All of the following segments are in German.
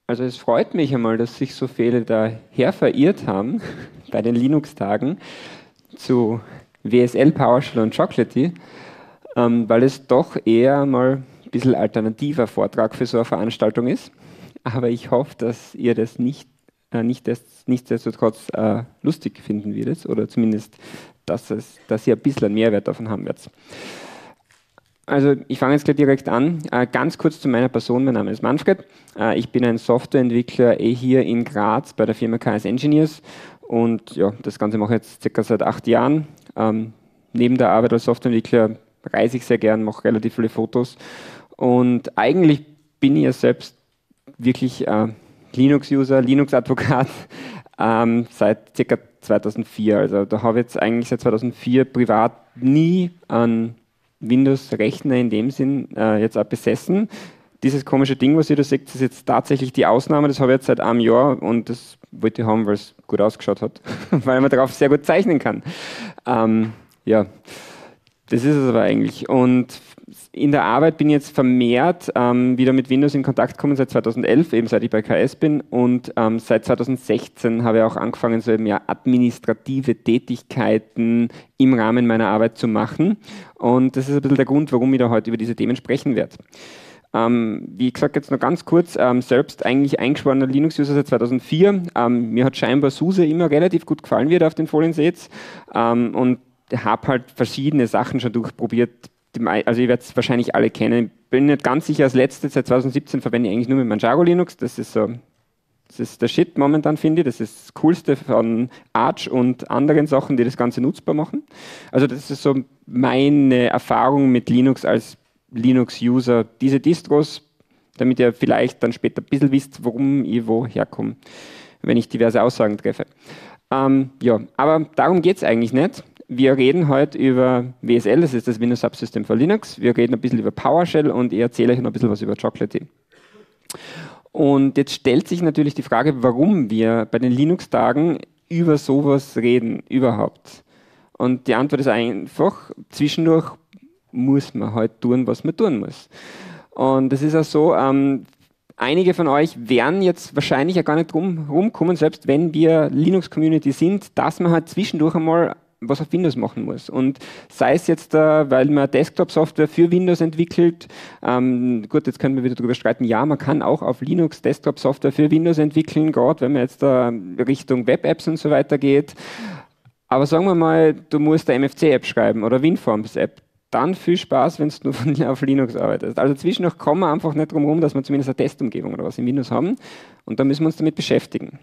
Also es freut mich einmal, dass sich so viele daher verirrt haben bei den Linux-Tagen zu WSL, PowerShell und Chocolatey, weil es doch eher mal ein bisschen alternativer Vortrag für so eine Veranstaltung ist. Aber ich hoffe, dass ihr das nichtsdestotrotz lustig finden werdet oder zumindest, dass ihr ein bisschen einen Mehrwert davon haben werdet. Also ich fange jetzt gleich direkt an. Ganz kurz zu meiner Person. Mein Name ist Manfred. Ich bin ein Softwareentwickler hier in Graz bei der Firma KS Engineers und ja, das Ganze mache ich jetzt circa seit 8 Jahren. Neben der Arbeit als Softwareentwickler reise ich sehr gern, mache relativ viele Fotos und eigentlich bin ich ja selbst wirklich Linux-User, Linux-Advokat seit circa 2004. Also da habe ich jetzt eigentlich seit 2004 privat nie an Windows-Rechner in dem Sinn jetzt auch besessen. Dieses komische Ding, was ihr da seht, ist jetzt tatsächlich die Ausnahme. Das habe ich jetzt seit einem Jahr und das wollte ich haben, weil es gut ausgeschaut hat, weil man darauf sehr gut zeichnen kann. Ja, das ist es aber eigentlich. Und in der Arbeit bin ich jetzt vermehrt wieder mit Windows in Kontakt gekommen seit 2011, eben seit ich bei KS bin. Und seit 2016 habe ich auch angefangen, so eben ja administrative Tätigkeiten im Rahmen meiner Arbeit zu machen. Und das ist ein bisschen der Grund, warum ich da heute über diese Themen sprechen werde. Wie gesagt, jetzt noch ganz kurz, selbst eigentlich eingeschworener Linux-User seit 2004. Mir hat scheinbar SUSE immer relativ gut gefallen, wie ihr da auf den Folien seht. Und habe halt verschiedene Sachen schon durchprobiert. Also ihr werdet es wahrscheinlich alle kennen. Ich bin nicht ganz sicher, als letztes, seit 2017 verwende ich eigentlich nur mit Manjaro Linux. Das ist der Shit momentan, finde ich. Das ist das Coolste von Arch und anderen Sachen, die das Ganze nutzbar machen. Also das ist so meine Erfahrung mit Linux als Linux-User. Diese Distros, damit ihr vielleicht dann später ein bisschen wisst, warum ich woher komme, wenn ich diverse Aussagen treffe. Ja, aber darum geht es eigentlich nicht. Wir reden heute über WSL, das ist das Windows Subsystem für Linux. Wir reden ein bisschen über PowerShell und ich erzähle euch noch ein bisschen was über Chocolatey. Und jetzt stellt sich natürlich die Frage, warum wir bei den Linux-Tagen über sowas reden überhaupt. Und die Antwort ist einfach, zwischendurch muss man halt tun, was man tun muss. Und das ist auch so, einige von euch werden jetzt wahrscheinlich ja gar nicht rumkommen, selbst wenn wir Linux-Community sind, dass man halt zwischendurch einmal was auf Windows machen muss. Und sei es jetzt, weil man Desktop-Software für Windows entwickelt, gut, jetzt können wir wieder darüber streiten, ja, man kann auch auf Linux Desktop-Software für Windows entwickeln, gerade wenn man jetzt Richtung Web-Apps und so weiter geht. Aber sagen wir mal, du musst eine MFC-App schreiben oder WinForms-App. Dann viel Spaß, wenn du auf Linux arbeitest. Also zwischendurch kommen wir einfach nicht drum herum, dass wir zumindest eine Testumgebung oder was in Windows haben. Und da müssen wir uns damit beschäftigen.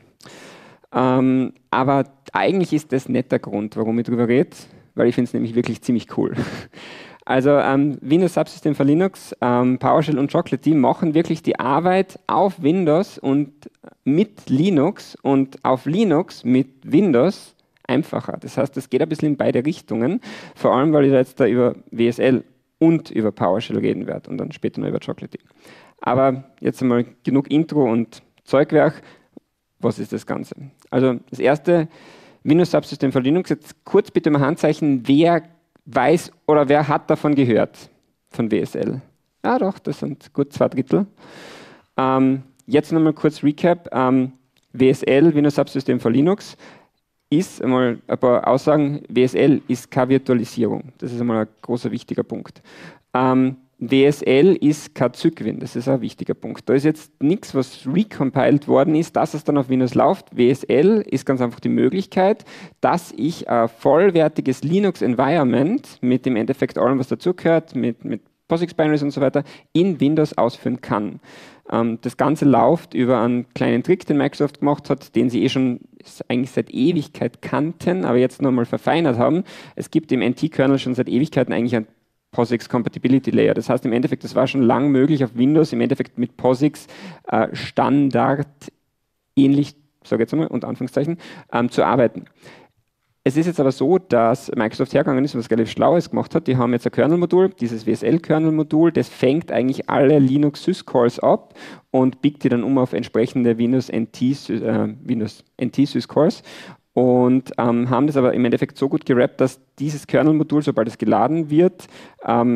Aber eigentlich ist das nicht der Grund, warum ich darüber rede, weil ich finde es nämlich wirklich ziemlich cool. Also Windows Subsystem für Linux, PowerShell und Chocolatey machen wirklich die Arbeit auf Windows und mit Linux und auf Linux mit Windows einfacher. Das heißt, es geht ein bisschen in beide Richtungen, vor allem, weil ich jetzt da über WSL und über PowerShell reden werde und dann später noch über Chocolatey. Aber jetzt einmal genug Intro und Zeugwerk. Was ist das Ganze? Also das erste, Windows Subsystem für Linux. Jetzt kurz bitte mal Handzeichen, wer weiß oder wer hat davon gehört, von WSL? Ja doch, das sind gut 2/3. Jetzt nochmal kurz Recap. WSL, Windows Subsystem für Linux, ist einmal ein paar Aussagen. WSL ist keine Virtualisierung. Das ist einmal ein großer, wichtiger Punkt. WSL ist kein Cygwin, das ist ein wichtiger Punkt. Da ist jetzt nichts, was recompiled worden ist, dass es dann auf Windows läuft. WSL ist ganz einfach die Möglichkeit, dass ich ein vollwertiges Linux-Environment mit dem Endeffekt allem, was dazugehört, mit POSIX-Binaries und so weiter, in Windows ausführen kann. Das Ganze läuft über einen kleinen Trick, den Microsoft gemacht hat, den sie schon eigentlich seit Ewigkeit kannten, aber jetzt nochmal verfeinert haben. Es gibt im NT-Kernel schon seit Ewigkeiten eigentlich ein POSIX Compatibility Layer. Das heißt im Endeffekt, das war schon lang möglich auf Windows, im Endeffekt mit POSIX Standard ähnlich, sage ich jetzt einmal, unter Anführungszeichen, zu arbeiten. Es ist jetzt aber so, dass Microsoft hergegangen ist und was relativ Schlaues gemacht hat. Die haben jetzt ein Kernel-Modul, dieses WSL-Kernel-Modul, das fängt eigentlich alle Linux-Syscalls ab und biegt die dann um auf entsprechende Windows NT-Syscalls. Und haben das aber im Endeffekt so gut gerappt, dass dieses Kernel-Modul, sobald es geladen wird,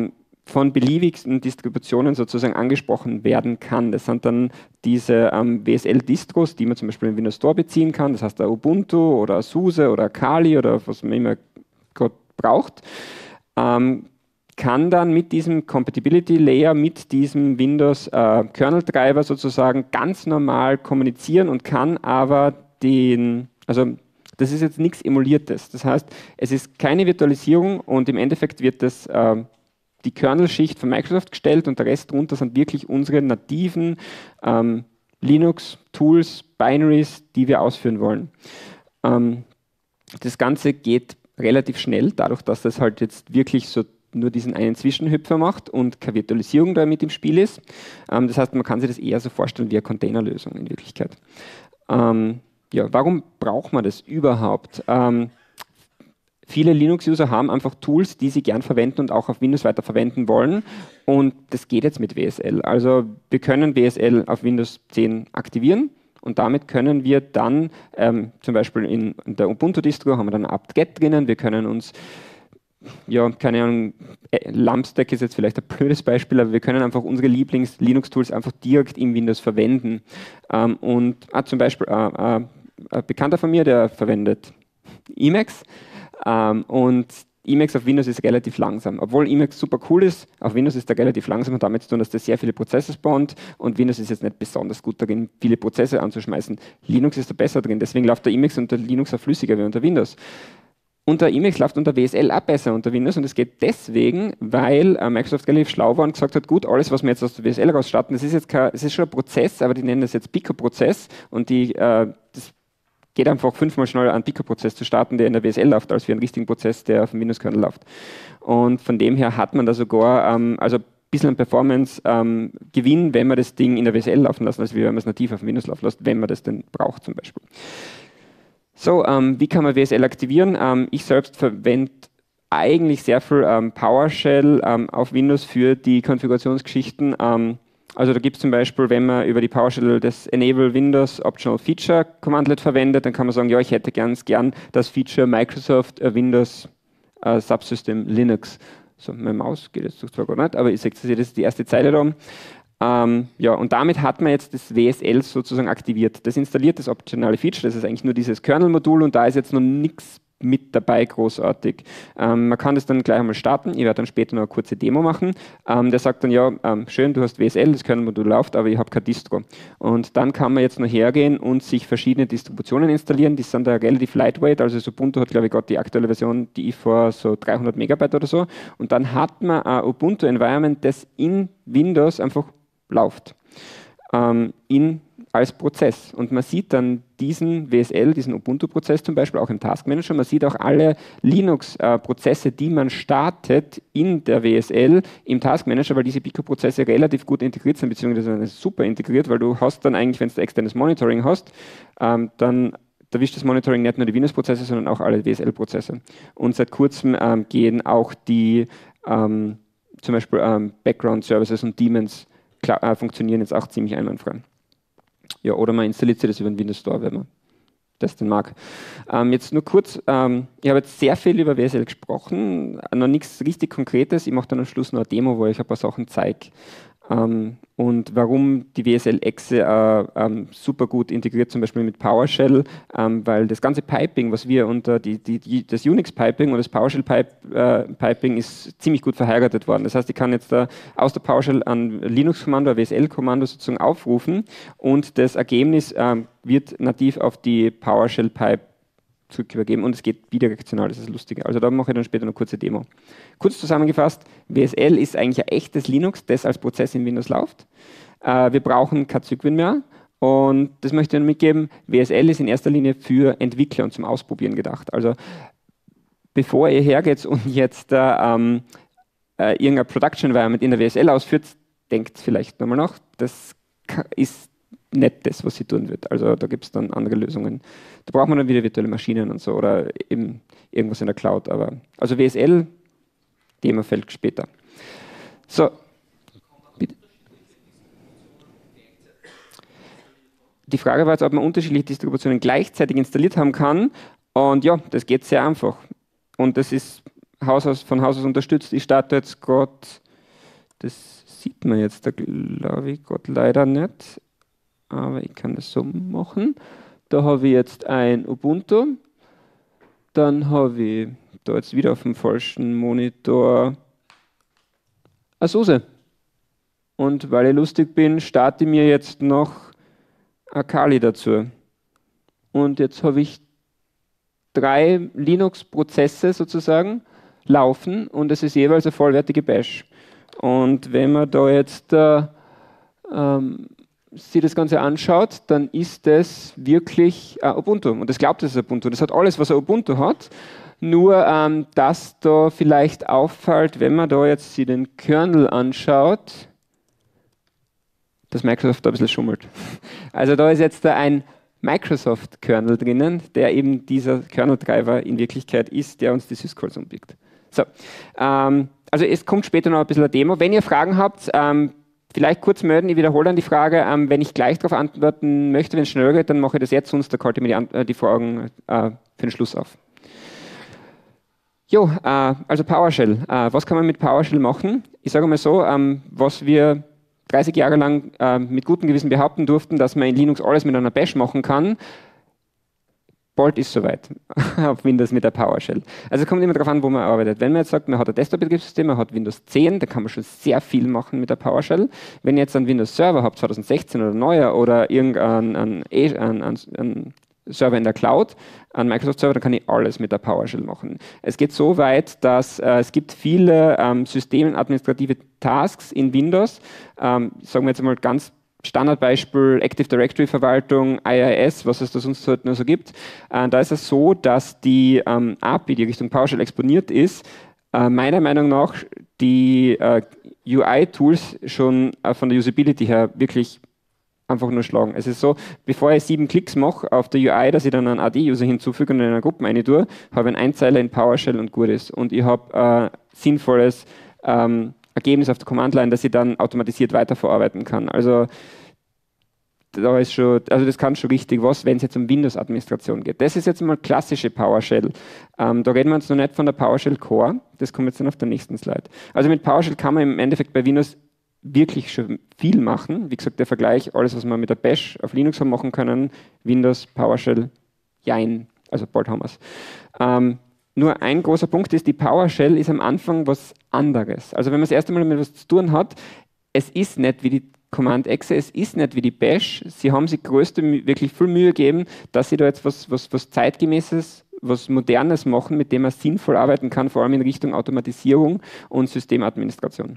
von beliebigsten Distributionen sozusagen angesprochen werden kann. Das sind dann diese WSL-Distros, die man zum Beispiel im Windows Store beziehen kann. Das heißt, Ubuntu oder SUSE oder Kali oder was man immer gerade braucht. Kann dann mit diesem Compatibility Layer, mit diesem Windows Kernel Driver sozusagen ganz normal kommunizieren und kann aber also das ist jetzt nichts Emuliertes. Das heißt, es ist keine Virtualisierung und im Endeffekt wird das die Kernel-Schicht von Microsoft gestellt und der Rest drunter sind wirklich unsere nativen Linux-Tools, Binaries, die wir ausführen wollen. Das Ganze geht relativ schnell, dadurch, dass das halt jetzt wirklich so nur diesen einen Zwischenhüpfer macht und keine Virtualisierung da mit im Spiel ist. Das heißt, man kann sich das eher so vorstellen wie eine Containerlösung in Wirklichkeit. Ja, warum braucht man das überhaupt? Viele Linux-User haben einfach Tools, die sie gern verwenden und auch auf Windows weiter verwenden wollen. Und das geht jetzt mit WSL. Also wir können WSL auf Windows 10 aktivieren. Und damit können wir dann, zum Beispiel in der Ubuntu-Distro haben wir dann apt-get drinnen. Wir können uns, ja, keine Ahnung, Lumpstack ist jetzt vielleicht ein blödes Beispiel, aber wir können einfach unsere Lieblings-Linux-Tools einfach direkt im Windows verwenden. Und zum Beispiel ein Bekannter von mir, der verwendet Emacs. Und Emacs auf Windows ist relativ langsam. Obwohl Emacs super cool ist, auf Windows ist er relativ langsam und damit zu tun, dass der sehr viele Prozesse spawnt und Windows ist jetzt nicht besonders gut darin, viele Prozesse anzuschmeißen. Linux ist da besser drin, deswegen läuft der Emacs unter Linux auch flüssiger wie unter Windows. Unter Emacs läuft unter WSL auch besser unter Windows und es geht deswegen, weil Microsoft relativ schlau war und gesagt hat, gut, alles, was wir jetzt aus der WSL raus starten, das ist jetzt es ist schon ein Prozess, aber die nennen das jetzt Pico-Prozess und das geht einfach 5-mal schneller, einen Pico-Prozess zu starten, der in der WSL läuft, als wie einen richtigen Prozess, der auf dem Windows-Kernel läuft. Und von dem her hat man da sogar also ein bisschen Performance-Gewinn, wenn man das Ding in der WSL laufen lässt, als wenn man es nativ auf dem Windows laufen lässt, wenn man das denn braucht zum Beispiel. So, wie kann man WSL aktivieren? Ich selbst verwende eigentlich sehr viel PowerShell auf Windows für die Konfigurationsgeschichten. Also da gibt es zum Beispiel, wenn man über die PowerShell das Enable Windows Optional Feature Commandlet verwendet, dann kann man sagen, ja, ich hätte gern das Feature Microsoft Windows Subsystem Linux. So, meine Maus geht jetzt zwar gar nicht, aber ich sehe, das ist die erste Zeile da. Ja, und damit hat man jetzt das WSL sozusagen aktiviert. Das installiert das optionale Feature, das ist eigentlich nur dieses Kernel-Modul und da ist jetzt noch nichts mit dabei, großartig. Man kann das dann gleich einmal starten. Ich werde dann später noch eine kurze Demo machen. Der sagt dann, ja, schön, du hast WSL, das Kernel-Modul läuft, aber ich habe kein Distro. Und dann kann man jetzt noch hergehen und sich verschiedene Distributionen installieren. Die sind da relativ lightweight, also Ubuntu hat, glaube ich, gerade die aktuelle Version, die ich vor so 300 Megabyte oder so. Und dann hat man ein Ubuntu-Environment, das in Windows einfach läuft. Als Prozess. Und man sieht dann diesen WSL, diesen Ubuntu-Prozess zum Beispiel auch im Task Manager. Man sieht auch alle Linux-Prozesse, die man startet in der WSL im Task Manager, weil diese Pico-Prozesse relativ gut integriert sind, beziehungsweise super integriert, weil du hast dann eigentlich, wenn du externes Monitoring hast, dann erwischt das Monitoring nicht nur die Windows-Prozesse, sondern auch alle WSL-Prozesse. Und seit kurzem gehen auch die zum Beispiel Background-Services und Daemons funktionieren jetzt auch ziemlich einwandfrei. Ja, oder man installiert sich das über den Windows Store, wenn man das denn mag. Jetzt nur kurz, ich habe jetzt sehr viel über WSL gesprochen, noch nichts richtig Konkretes. Ich mache dann am Schluss noch eine Demo, wo ich ein paar Sachen zeige. Und warum die WSL-Exe super gut integriert, zum Beispiel mit PowerShell, weil das ganze Piping, was wir unter das Unix-Piping und das PowerShell-Piping ist ziemlich gut verheiratet worden. Das heißt, ich kann jetzt da aus der PowerShell ein Linux-Kommando, ein WSL-Kommando sozusagen aufrufen und das Ergebnis wird nativ auf die PowerShell-Pipe zurück übergeben und es geht bidirektional, das ist das Lustige. Also da mache ich dann später eine kurze Demo. Kurz zusammengefasst, WSL ist eigentlich ein echtes Linux, das als Prozess in Windows läuft. Wir brauchen kein Cygwin mehr und das möchte ich Ihnen mitgeben, WSL ist in erster Linie für Entwickler und zum Ausprobieren gedacht. Also bevor ihr hergeht und jetzt irgendein Production Environment in der WSL ausführt, denkt vielleicht nochmal nach, das ist nicht das, was sie tun wird. Also da gibt es dann andere Lösungen. Da braucht man dann wieder virtuelle Maschinen und so oder eben irgendwas in der Cloud. Aber also WSL, Thema fällt später. So. Bitte. Die Frage war jetzt, ob man unterschiedliche Distributionen gleichzeitig installiert haben kann. Und ja, das geht sehr einfach. Und das ist von Haus aus unterstützt. Ich starte jetzt gerade Das sieht man jetzt, da glaube ich Gott leider nicht, aber ich kann das so machen. Da habe ich jetzt ein Ubuntu, dann habe ich da jetzt wieder auf dem falschen Monitor eine SUSE. Und weil ich lustig bin, starte ich mir jetzt noch ein Kali dazu. Und jetzt habe ich 3 Linux-Prozesse sozusagen laufen und es ist jeweils eine vollwertige Bash. Und wenn man da jetzt sich das Ganze anschaut, dann ist das wirklich Ubuntu. Und das glaubt, es ist Ubuntu. Das hat alles, was ein Ubuntu hat. Nur, dass da vielleicht auffällt, wenn man da jetzt sich den Kernel anschaut, dass Microsoft da ein bisschen schummelt. Also da ist jetzt ein Microsoft-Kernel drinnen, der eben dieser Kernel-Treiber in Wirklichkeit ist, der uns die Syscalls umbiegt. So, also es kommt später noch ein bisschen eine Demo. Wenn ihr Fragen habt, vielleicht kurz melden, ich wiederhole dann die Frage. Wenn ich gleich darauf antworten möchte, wenn es schnell geht, dann mache ich das jetzt, sonst halte ich mir die Fragen für den Schluss auf. Jo, also PowerShell. Was kann man mit PowerShell machen? Ich sage mal so, was wir 30 Jahre lang mit gutem Gewissen behaupten durften, dass man in Linux alles mit einer Bash machen kann. Bald ist soweit auf Windows mit der PowerShell. Also es kommt immer darauf an, wo man arbeitet. Wenn man jetzt sagt, man hat ein Desktop-Betriebssystem, man hat Windows 10, dann kann man schon sehr viel machen mit der PowerShell. Wenn ihr jetzt einen Windows Server habt, 2016 oder neuer, oder irgendeinen Server in der Cloud, einen Microsoft-Server, dann kann ich alles mit der PowerShell machen. Es geht so weit, dass es gibt viele systemadministrative Tasks in Windows, sagen wir jetzt mal ganz Standardbeispiel Active Directory Verwaltung, IIS, was es da sonst halt nur so gibt. Da ist es so, dass die API, die Richtung PowerShell exponiert ist, meiner Meinung nach die UI-Tools schon von der Usability her wirklich einfach nur schlagen. Es ist so, bevor ich 7 Klicks mache auf der UI, dass ich dann einen AD-User hinzufüge und in einer Gruppe eine tue, habe ich einen Einzeiler in PowerShell und gut ist. Und ich habe sinnvolles Ergebnis auf der Command-Line, dass ich dann automatisiert weiterverarbeiten kann. Also da ist schon, also das kann schon richtig was, wenn es jetzt um Windows-Administration geht. Das ist jetzt mal klassische PowerShell. Da reden wir jetzt noch nicht von der PowerShell Core, das kommt jetzt dann auf der nächsten Slide. Also mit PowerShell kann man im Endeffekt bei Windows wirklich schon viel machen. Wie gesagt, der Vergleich, alles, was wir mit der Bash auf Linux haben machen können, Windows, PowerShell, jein, also bald haben wir es. Nur ein großer Punkt ist, die PowerShell ist am Anfang was anderes. Also wenn man das erste Mal mit was zu tun hat, es ist nicht wie die Command-Exe, es ist nicht wie die Bash. Sie haben sich wirklich viel Mühe gegeben, dass sie da jetzt was Zeitgemäßes, was Modernes machen, mit dem man sinnvoll arbeiten kann, vor allem in Richtung Automatisierung und Systemadministration.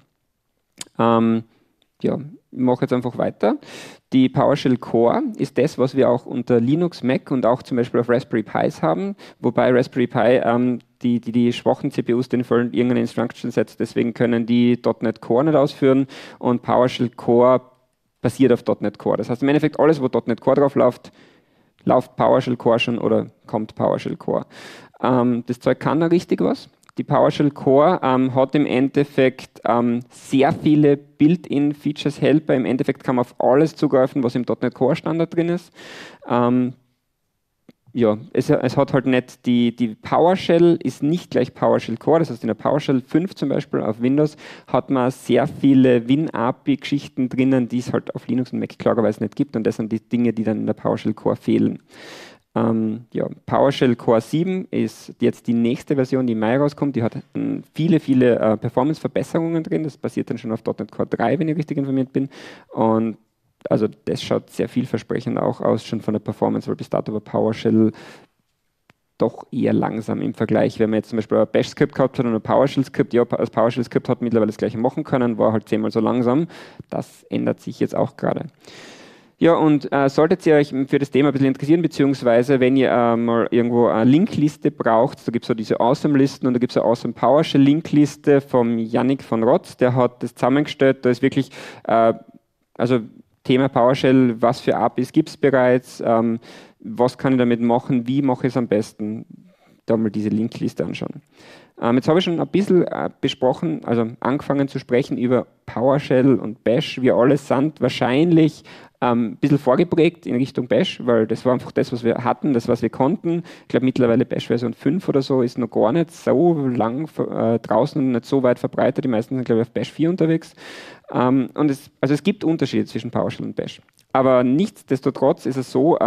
Ja, ich mache jetzt einfach weiter. Die PowerShell Core ist das, was wir auch unter Linux, Mac und auch zum Beispiel auf Raspberry Pis haben, wobei Raspberry Pi die schwachen CPUs, denen fehlen irgendeine Instruction Sets, deswegen können die .NET Core nicht ausführen und PowerShell Core basiert auf .NET Core. Das heißt im Endeffekt alles, wo .NET Core drauf läuft, läuft PowerShell Core schon oder kommt PowerShell Core. Das Zeug kann da richtig was. Die PowerShell Core hat im Endeffekt sehr viele Built-in-Features-Helper. Im Endeffekt kann man auf alles zugreifen, was im .NET Core Standard drin ist. Ja, es hat halt nicht, die PowerShell ist nicht gleich PowerShell Core, das heißt in der PowerShell 5 zum Beispiel auf Windows hat man sehr viele Win-API-Geschichten drinnen, die es halt auf Linux und Mac klarerweise nicht gibt und das sind die Dinge, die dann in der PowerShell Core fehlen. Ja, PowerShell Core 7 ist jetzt die nächste Version, die im Mai rauskommt. Die hat viele Performance-Verbesserungen drin. Das basiert dann schon auf .NET Core 3, wenn ich richtig informiert bin. Und also das schaut sehr vielversprechend auch aus, schon von der Performance, weil bis dato war PowerShell doch eher langsam im Vergleich. Wenn man jetzt zum Beispiel ein Bash-Skript gehabt hat und ein PowerShell-Skript, ja, das PowerShell-Skript hat mittlerweile das gleiche machen können, war halt 10-mal so langsam. Das ändert sich jetzt auch gerade. Ja, und solltet ihr euch für das Thema ein bisschen interessieren, beziehungsweise wenn ihr mal irgendwo eine Linkliste braucht, da gibt es so diese Awesome-Listen und da gibt es eine Awesome PowerShell-Linkliste vom Yannick von Rotz, der hat das zusammengestellt, da ist wirklich, also Thema PowerShell, was für APIs gibt es bereits, was kann ich damit machen, wie mache ich es am besten, da mal diese Linkliste anschauen. Jetzt habe ich schon ein bisschen besprochen, also angefangen zu sprechen über PowerShell und Bash. Wir alle sind wahrscheinlich ein bisschen vorgeprägt in Richtung Bash, weil das war einfach das, was wir hatten, das, was wir konnten. Ich glaube, mittlerweile Bash Version 5 oder so ist noch gar nicht so lang draußen und nicht so weit verbreitet. Die meisten sind, glaube ich, auf Bash 4 unterwegs. Und es gibt Unterschiede zwischen PowerShell und Bash. Aber nichtsdestotrotz ist es so,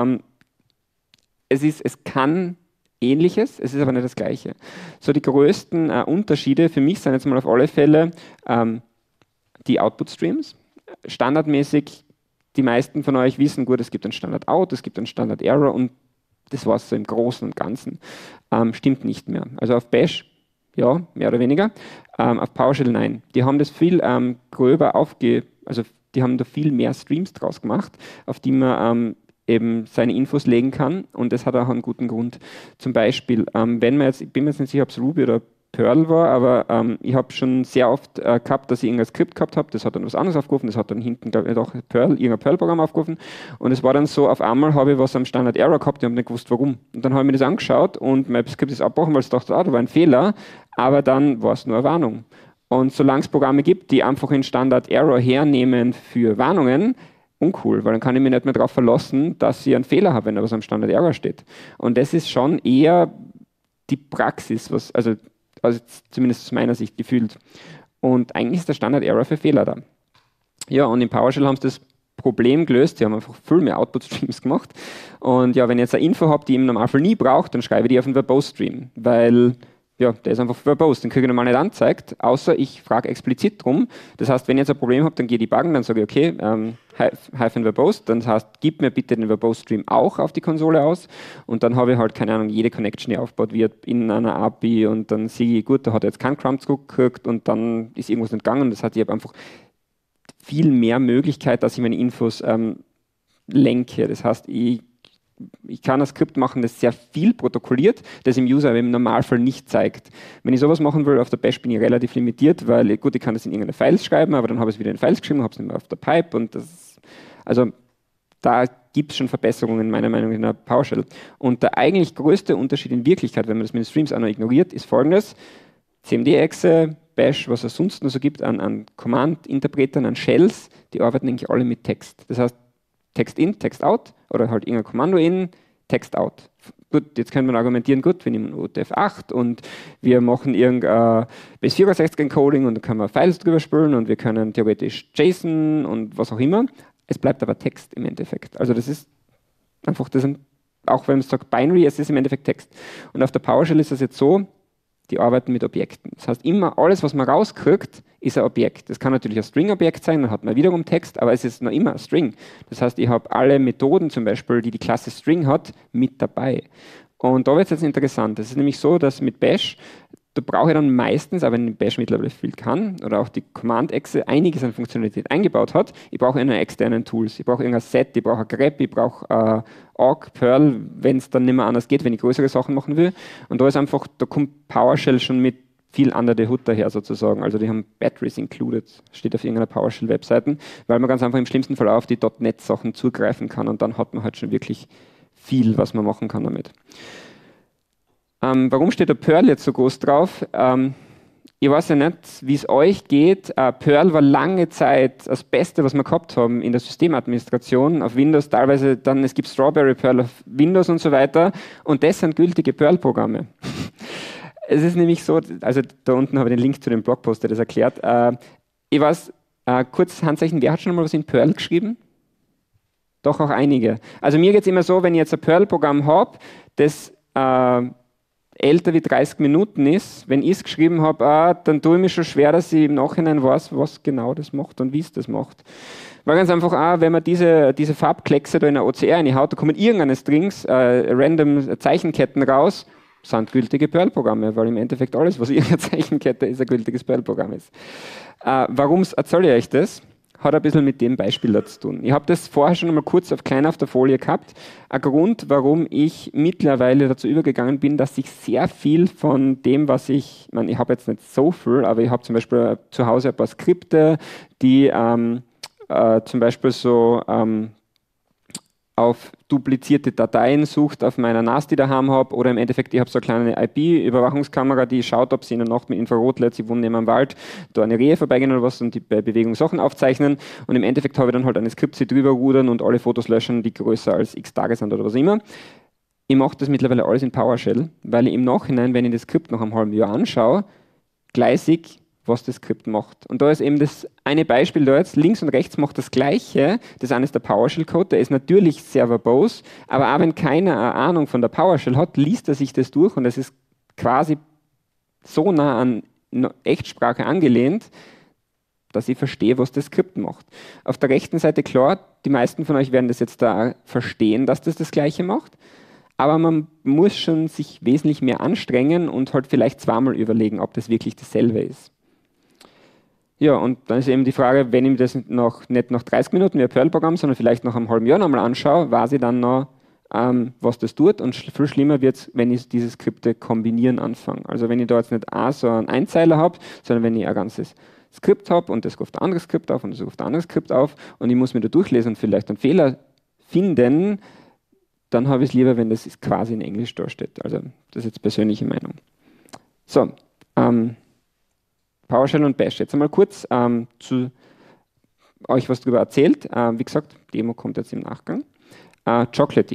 es kann Ähnliches, es ist aber nicht das Gleiche. So die größten Unterschiede für mich sind jetzt mal auf alle Fälle die Output-Streams. Standardmäßig, die meisten von euch wissen, gut, es gibt einen Standard-Out, es gibt einen Standard-Error und das war es so im Großen und Ganzen. Stimmt nicht mehr. Also auf Bash, ja, mehr oder weniger. Auf PowerShell, nein. Die haben das viel gröber also die haben da viel mehr Streams draus gemacht, auf die man eben seine Infos legen kann und das hat auch einen guten Grund. Zum Beispiel, wenn man jetzt, ich bin mir jetzt nicht sicher, ob es Ruby oder Perl war, aber ich habe schon sehr oft gehabt, dass ich irgendein Skript gehabt habe, das hat dann was anderes aufgerufen, das hat dann hinten, glaube ich, doch irgendein Perl-Programm aufgerufen und es war dann so, auf einmal habe ich was am Standard-Error gehabt, ich habe nicht gewusst, warum. Und dann habe ich mir das angeschaut und mein Skript ist abgebrochen, weil ich dachte, da war ein Fehler, aber dann war es nur eine Warnung. Und solange es Programme gibt, die einfach einen Standard-Error hernehmen für Warnungen, uncool, weil dann kann ich mich nicht mehr darauf verlassen, dass ich einen Fehler habe, wenn da was am Standard-Error steht. Und das ist schon eher die Praxis, also zumindest aus meiner Sicht gefühlt. Und eigentlich ist der Standard-Error für Fehler da. Ja, und in PowerShell haben sie das Problem gelöst, sie haben einfach viel mehr Output-Streams gemacht. Und ja, wenn ich jetzt eine Info habe, die ich im Normalfall nie brauche, dann schreibe ich die auf einen Verbose-Stream, weil ja, der ist einfach verbose, den kriege ich normal nicht angezeigt, außer ich frage explizit drum. Das heißt, wenn ich jetzt ein Problem habe, dann gehe ich debuggen, dann sage ich, okay, hyphen verbose, dann heißt, gib mir bitte den Verbose-Stream auch auf die Konsole aus und dann habe ich halt, keine Ahnung, jede Connection, die aufgebaut wird in einer API und dann sehe ich, gut, da hat er jetzt keinen Crumb zurückgekriegt und dann ist irgendwas nicht gegangen. Das heißt, ich habe einfach viel mehr Möglichkeit, dass ich meine Infos lenke. Das heißt, ich kann ein Skript machen, das sehr viel protokolliert, das im User aber im Normalfall nicht zeigt. Wenn ich sowas machen will, auf der Bash bin ich relativ limitiert, weil gut, ich kann das in irgendeine Files schreiben, aber dann habe ich es wieder in Files geschrieben, habe es nicht mehr auf der Pipe und also da gibt es schon Verbesserungen meiner Meinung nach in der PowerShell. Und der eigentlich größte Unterschied in Wirklichkeit, wenn man das mit den Streams auch noch ignoriert, ist folgendes: CMD-Exe, Bash, was es sonst noch so gibt an Command-Interpretern, an Shells, die arbeiten eigentlich alle mit Text. Das heißt, Text in, Text out oder halt irgendein Kommando in, Text out. Gut, jetzt können wir argumentieren, gut, wir nehmen UTF-8 und wir machen irgendein Base64-Encoding und dann können wir Files drüber spülen und wir können theoretisch JSON und was auch immer. Es bleibt aber Text im Endeffekt. Also das ist einfach, auch wenn man sagt Binary, es ist im Endeffekt Text. Und auf der PowerShell ist das jetzt so, die arbeiten mit Objekten. Das heißt, immer alles, was man rauskriegt, ist ein Objekt. Das kann natürlich ein String-Objekt sein, dann hat man wiederum Text, aber es ist noch immer ein String. Das heißt, ich habe alle Methoden zum Beispiel, die die Klasse String hat, mit dabei. Und da wird es jetzt interessant. Es ist nämlich so, dass mit Bash, da brauche ich dann meistens, aber wenn Bash mittlerweile viel kann, oder auch die Command-Exe einiges an Funktionalität eingebaut hat, ich brauche eine externen Tools. Ich brauche irgendein Set, ich brauche ein grep, ich brauche Awk, Perl, wenn es dann nicht mehr anders geht, wenn ich größere Sachen machen will. Und da ist einfach, da kommt PowerShell schon mit viel under the hood daher sozusagen. Also die haben Batteries included, steht auf irgendeiner PowerShell-Webseite, weil man ganz einfach im schlimmsten Fall auf die .NET-Sachen zugreifen kann und dann hat man halt schon wirklich viel, was man machen kann damit. Warum steht da Perl jetzt so groß drauf? Ich weiß ja nicht, wie es euch geht. Perl war lange Zeit das Beste, was wir gehabt haben in der Systemadministration auf Windows. Teilweise dann, es gibt Strawberry Perl auf Windows und so weiter. Und das sind gültige Perl-Programme. Es ist nämlich so, also da unten habe ich den Link zu dem Blogpost, der das erklärt. Ich weiß, kurz Handzeichen, wer hat schon mal was in Perl geschrieben? Doch auch einige. Also mir geht es immer so, wenn ich jetzt ein Perl-Programm habe, das älter wie 30 Minuten ist, wenn ich es geschrieben habe, dann tue ich mir schon schwer, dass ich im Nachhinein weiß, was genau das macht und wie es das macht. Weil ganz einfach, wenn man diese Farbkleckse da in eine OCR reinhaut, da kommen irgendeine Strings, random Zeichenketten raus, sind gültige Perl-Programme, weil im Endeffekt alles, was irgendeine Zeichenkette ist, ein gültiges Perl-Programm ist. Warum erzähle ich euch das? Hat ein bisschen mit dem Beispiel da zu tun. Ich habe das vorher schon einmal kurz klein auf der Folie gehabt. Ein Grund, warum ich mittlerweile dazu übergegangen bin, dass ich sehr viel von dem, was ich habe jetzt nicht so viel, aber ich habe zum Beispiel zu Hause ein paar Skripte, die zum Beispiel so auf duplizierte Dateien sucht auf meiner NAS, die ich daheim habe, oder im Endeffekt, ich habe so eine kleine IP-Überwachungskamera, die schaut, ob sie in der Nacht mit Infrarot lädt, sie wohnen neben am Wald, da eine Rehe vorbeigehen oder was und die bei Bewegung Sachen aufzeichnen. Und im Endeffekt habe ich dann halt eine Skripte drüber rudern und alle Fotos löschen, die größer als x Tage sind oder was immer. Ich mache das mittlerweile alles in PowerShell, weil ich im Nachhinein, wenn ich das Skript nach einem halben Jahr anschaue, gleich sehe, was das Skript macht. Und da ist eben das eine Beispiel da jetzt, links und rechts macht das Gleiche. Das eine ist der PowerShell-Code, der ist natürlich sehr verbose, aber auch wenn keiner eine Ahnung von der PowerShell hat, liest er sich das durch und es ist quasi so nah an Echtsprache angelehnt, dass ich verstehe, was das Skript macht. Auf der rechten Seite, klar, die meisten von euch werden das jetzt da verstehen, dass das Gleiche macht. Aber man muss schon sich wesentlich mehr anstrengen und halt vielleicht zweimal überlegen, ob das wirklich dasselbe ist. Ja, und dann ist eben die Frage, wenn ich mir das nicht nach 30 Minuten wie ein Perl-Programm, sondern vielleicht nach einem halben Jahr nochmal anschaue, weiß ich dann noch, was das tut. Und viel schlimmer wird es, wenn ich diese Skripte kombinieren anfange. Also wenn ich da jetzt nicht so einen Einzeiler habe, sondern wenn ich ein ganzes Skript habe und das ruft ein anderes Skript auf und das ruft ein anderes Skript auf und ich muss mir da durchlesen und vielleicht einen Fehler finden, dann habe ich es lieber, wenn das quasi in Englisch da steht. Also das ist jetzt persönliche Meinung. So, PowerShell und Bash. Jetzt einmal kurz zu euch was darüber erzählt. Wie gesagt, Demo kommt jetzt im Nachgang. Chocolatey.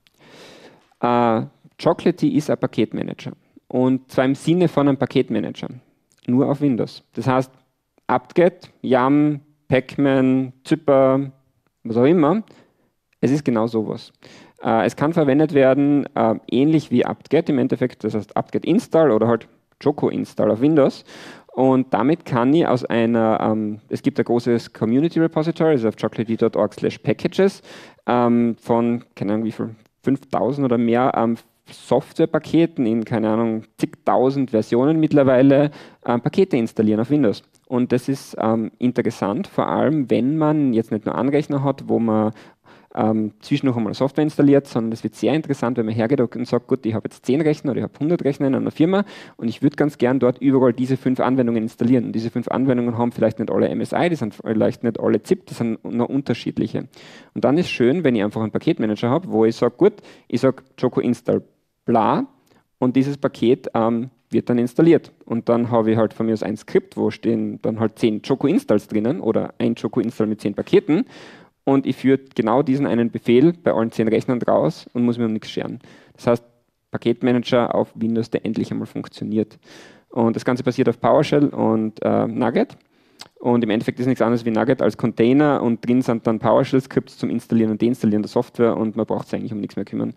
Chocolatey ist ein Paketmanager. Und zwar im Sinne von einem Paketmanager. Nur auf Windows. Das heißt, apt-get, yum, pacman, zypper, was auch immer. Es ist genau sowas. Es kann verwendet werden, ähnlich wie apt-get im Endeffekt, das heißt apt-get install oder halt Choco install auf Windows. Und damit kann ich aus einer, es gibt ein großes Community Repository, also auf chocolatey.org/packages, von, keine Ahnung wie viel, 5000 oder mehr Softwarepaketen in, keine Ahnung, zigtausend Versionen mittlerweile Pakete installieren auf Windows. Und das ist interessant, vor allem wenn man jetzt nicht nur einen Rechner hat, wo man zwischendurch einmal Software installiert, sondern es wird sehr interessant, wenn man hergeht und sagt, gut, ich habe jetzt 10 Rechner oder ich habe 100 Rechner in einer Firma und ich würde ganz gern dort überall diese 5 Anwendungen installieren. Und diese 5 Anwendungen haben vielleicht nicht alle MSI, die sind vielleicht nicht alle ZIP, die sind noch unterschiedliche. Und dann ist schön, wenn ich einfach einen Paketmanager habe, wo ich sage, gut, ich sage Choco install bla und dieses Paket wird dann installiert. Und dann habe ich halt von mir aus ein Skript, wo stehen dann halt 10 Choco installs drinnen oder ein Choco install mit 10 Paketen. Und ich führe genau diesen einen Befehl bei allen 10 Rechnern raus und muss mir um nichts scheren. Das heißt, Paketmanager auf Windows, der endlich einmal funktioniert. Und das Ganze basiert auf PowerShell und Nugget. Und im Endeffekt ist es nichts anderes wie Nugget als Container und drin sind dann PowerShell-Skripts zum Installieren und Deinstallieren der Software und man braucht sich eigentlich um nichts mehr kümmern.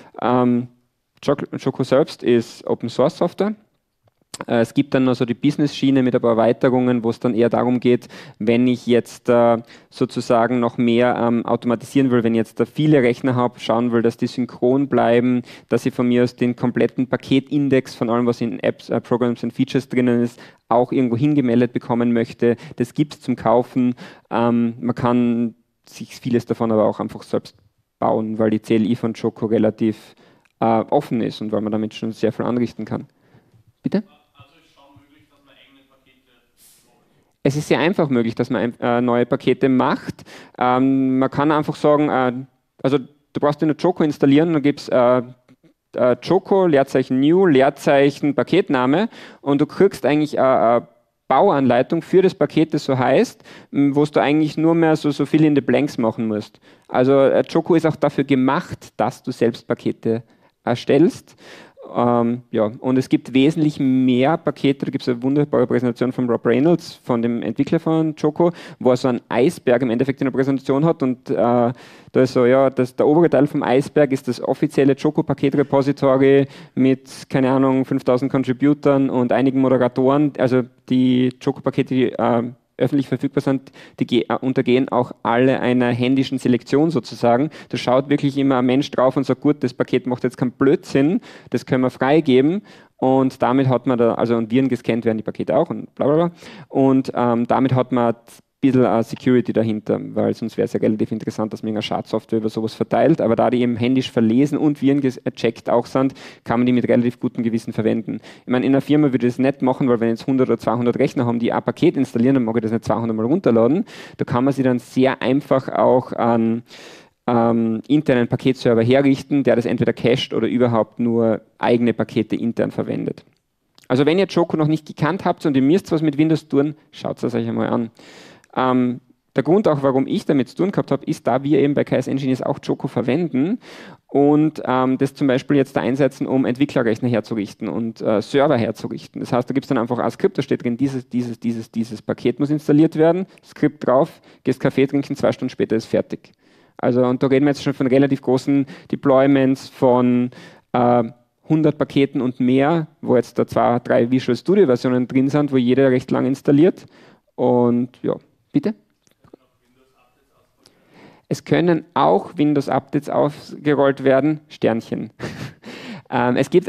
Choco selbst ist Open-Source-Software. Es gibt dann noch so die Business-Schiene mit ein paar Erweiterungen, wo es dann eher darum geht, wenn ich jetzt sozusagen noch mehr automatisieren will, wenn ich jetzt viele Rechner habe, schauen will, dass die synchron bleiben, dass ich von mir aus den kompletten Paketindex von allem, was in Apps, Programs und Features drinnen ist, auch irgendwo hingemeldet bekommen möchte. Das gibt es zum Kaufen. Man kann sich vieles davon aber auch einfach selbst bauen, weil die CLI von Choco relativ offen ist und weil man damit schon sehr viel anrichten kann. Bitte? Es ist sehr einfach möglich, dass man neue Pakete macht. Man kann einfach sagen, also du brauchst nur Choco installieren, dann gibst Choco, Leerzeichen New, Leerzeichen Paketname und du kriegst eigentlich eine Bauanleitung für das Paket, das so heißt, wo du eigentlich nur mehr so viel in the blanks machen musst. Also Choco ist auch dafür gemacht, dass du selbst Pakete erstellst. Ja, und es gibt wesentlich mehr Pakete. Da gibt es eine wunderbare Präsentation von Rob Reynolds, von dem Entwickler von Choco, wo er so einen Eisberg im Endeffekt in der Präsentation hat. Und da ist so, ja, der obere Teil vom Eisberg ist das offizielle Choco-Paket-Repository mit, keine Ahnung, 5000 Contributern und einigen Moderatoren. Also die Choco-Pakete, die öffentlich verfügbar sind, die untergehen auch alle einer händischen Selektion sozusagen. Da schaut wirklich immer ein Mensch drauf und sagt, gut, das Paket macht jetzt keinen Blödsinn, das können wir freigeben und damit hat man da, also und Viren gescannt werden die Pakete auch und bla bla bla und damit hat man ein bisschen Security dahinter, weil sonst wäre es ja relativ interessant, dass man eine Schadsoftware über sowas verteilt, aber da die eben händisch verlesen und Viren gecheckt auch sind, kann man die mit relativ gutem Gewissen verwenden. Ich meine, in einer Firma würde ich das nicht machen, weil wenn jetzt 100 oder 200 Rechner haben, die ein Paket installieren, dann mag ich das nicht 200 Mal runterladen. Da kann man sie dann sehr einfach auch an internen Paketserver herrichten, der das entweder cached oder überhaupt nur eigene Pakete intern verwendet. Also wenn ihr Choco noch nicht gekannt habt und ihr müsst was mit Windows tun, schaut es euch einmal an. Der Grund auch, warum ich damit zu tun gehabt habe, ist, da wir eben bei KS Engineers auch Choco verwenden und das zum Beispiel jetzt da einsetzen, um Entwicklerrechner herzurichten und Server herzurichten. Das heißt, da gibt es dann einfach ein Skript, da steht drin, dieses Paket muss installiert werden, Skript drauf, gehst Kaffee trinken, 2 Stunden später ist fertig. Also, und da reden wir jetzt schon von relativ großen Deployments von 100 Paketen und mehr, wo jetzt da 2, 3 Visual Studio Versionen drin sind, wo jeder recht lang installiert. Und ja, bitte? Es können auch Windows-Updates ausgerollt werden, Sternchen. Es gibt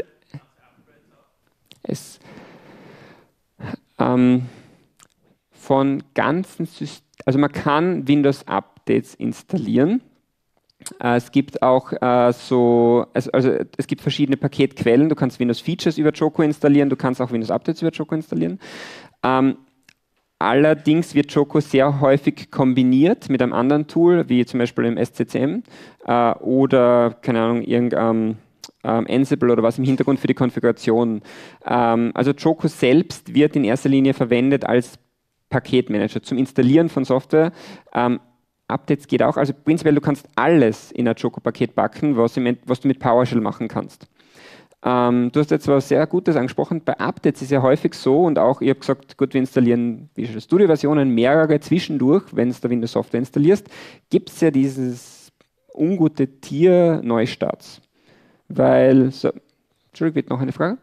von ganzen Systemen, also man kann Windows-Updates installieren. Es gibt auch es gibt verschiedene Paketquellen. Du kannst Windows Features über Choco installieren, du kannst auch Windows Updates über Choco installieren. Allerdings wird Choco sehr häufig kombiniert mit einem anderen Tool, wie zum Beispiel dem SCCM oder, keine Ahnung, irgendein Ansible oder was im Hintergrund für die Konfiguration. Also Choco selbst wird in erster Linie verwendet als Paketmanager zum Installieren von Software. Updates geht auch, also prinzipiell du kannst alles in ein Choco-Paket packen, was du mit PowerShell machen kannst. Du hast jetzt was sehr Gutes angesprochen. Bei Updates ist ja häufig so, und auch ich habe gesagt, gut, wir installieren Visual Studio Versionen, mehrere zwischendurch, wenn du da Windows Software installierst, gibt es ja dieses ungute Tier Neustarts. Weil, so, Entschuldigung, wird noch eine Frage?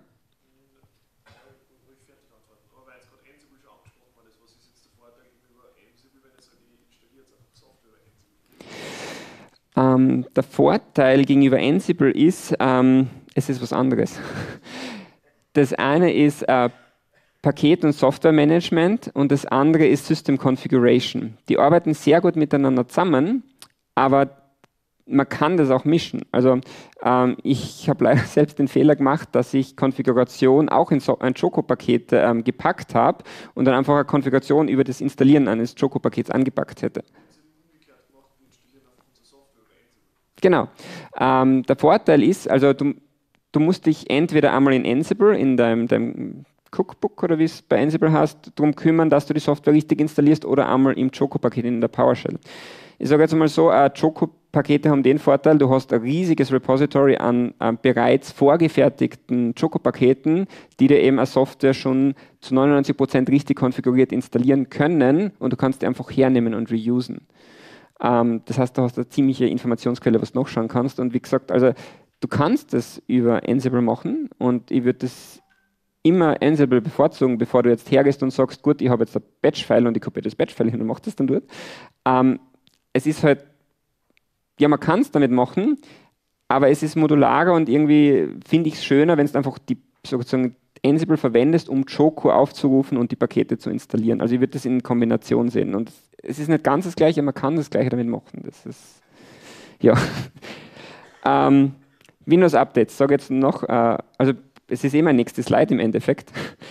Der Vorteil gegenüber Ansible ist, es ist was anderes. Das eine ist Paket- und Softwaremanagement und das andere ist System Configuration. Die arbeiten sehr gut miteinander zusammen, aber man kann das auch mischen. Also ich habe leider selbst den Fehler gemacht, dass ich Konfiguration auch in ein Choco-Paket gepackt habe und dann einfach eine Konfiguration über das Installieren eines Choco-Pakets angepackt hätte. Genau. Der Vorteil ist, also du musst dich entweder einmal in Ansible, in deinem Cookbook oder wie es bei Ansible heißt, darum kümmern, dass du die Software richtig installierst oder einmal im Choco-Paket in der PowerShell. Ich sage jetzt mal so, Choco-Pakete haben den Vorteil, du hast ein riesiges Repository an bereits vorgefertigten Choco-Paketen, die dir eben eine Software schon zu 99% richtig konfiguriert installieren können und du kannst die einfach hernehmen und reusen. Das heißt, du hast eine ziemliche Informationsquelle, was du nachschauen kannst. Und wie gesagt, also du kannst das über Ansible machen und ich würde das immer Ansible bevorzugen, bevor du jetzt hergehst und sagst, gut, ich habe jetzt ein Batch-File und ich kopiere das Batch-File hin und mache das dann dort. Es ist halt, ja, man kann es damit machen, aber es ist modularer und irgendwie finde ich es schöner, wenn es einfach die sozusagen Ansible verwendest, um Choco aufzurufen und die Pakete zu installieren. Also ich würde das in Kombination sehen. Und es ist nicht ganz das Gleiche, man kann das Gleiche damit machen. Das ist, ja. Windows Updates, sage jetzt noch, also es ist mein nächstes Slide im Endeffekt.